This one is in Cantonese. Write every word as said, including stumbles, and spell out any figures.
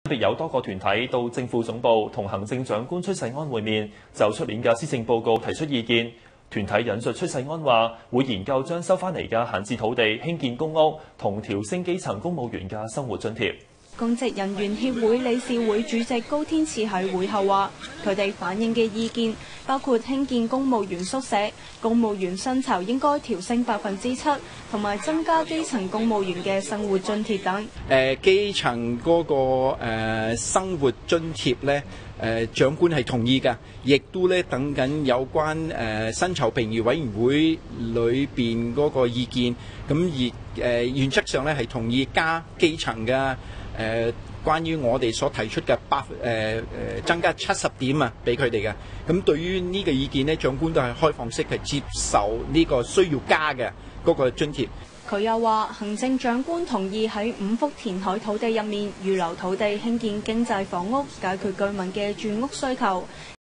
別有多個團體到政府總部同行政長官崔世安會面，就出年嘅施政報告提出意見。團體引述崔世安話，會研究將收翻嚟嘅閒置土地興建公屋，同調升基層公務員嘅生活津貼。 公職人員協會理事會主席高天賜喺會後話，佢哋反映嘅意見包括興建公務員宿舍、公務員薪酬應該調升百分之七，同埋增加基層公務員嘅生活津貼等。 誒基層嗰個誒生活津貼咧，誒長官係同意㗎，亦都咧等緊有關誒薪酬評議委員會裏邊嗰個意見，咁而誒原則上咧係同意加基層嘅。誒、呃，關於我哋所提出嘅百誒誒增加七十點啊，俾佢哋嘅。咁對於呢個意見呢，長官都係開放式係接受呢個需要加嘅嗰個津貼。 佢又話，行政長官同意喺五幅填海土地入面預留土地興建經濟房屋，解決居民嘅住屋需求。